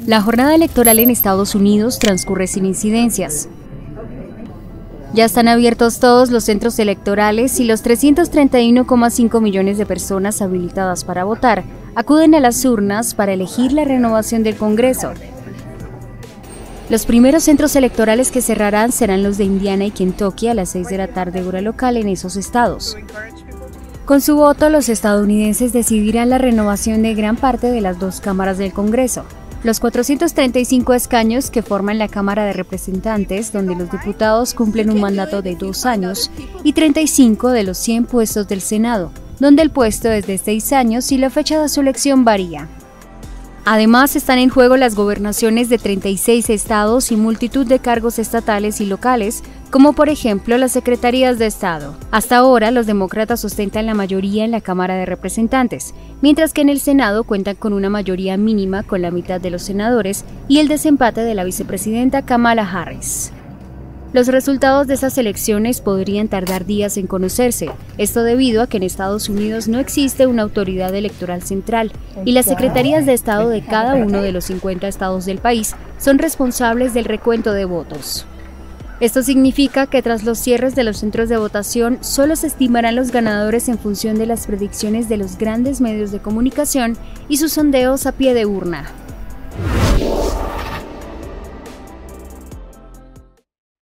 La jornada electoral en Estados Unidos transcurre sin incidencias. Ya están abiertos todos los centros electorales y los 331,5 millones de personas habilitadas para votar acuden a las urnas para elegir la renovación del Congreso. Los primeros centros electorales que cerrarán serán los de Indiana y Kentucky a las 6 de la tarde hora local en esos estados. Con su voto, los estadounidenses decidirán la renovación de gran parte de las dos cámaras del Congreso. Los 435 escaños que forman la Cámara de Representantes, donde los diputados cumplen un mandato de 2 años, y 35 de los 100 puestos del Senado, donde el puesto es de 6 años y la fecha de su elección varía. Además, están en juego las gobernaciones de 36 estados y multitud de cargos estatales y locales, como por ejemplo las secretarías de Estado. Hasta ahora, los demócratas ostentan la mayoría en la Cámara de Representantes, mientras que en el Senado cuentan con una mayoría mínima con la mitad de los senadores y el desempate de la vicepresidenta Kamala Harris. Los resultados de esas elecciones podrían tardar días en conocerse, esto debido a que en Estados Unidos no existe una autoridad electoral central y las secretarías de Estado de cada uno de los 50 estados del país son responsables del recuento de votos. Esto significa que tras los cierres de los centros de votación, solo se estimarán los ganadores en función de las predicciones de los grandes medios de comunicación y sus sondeos a pie de urna.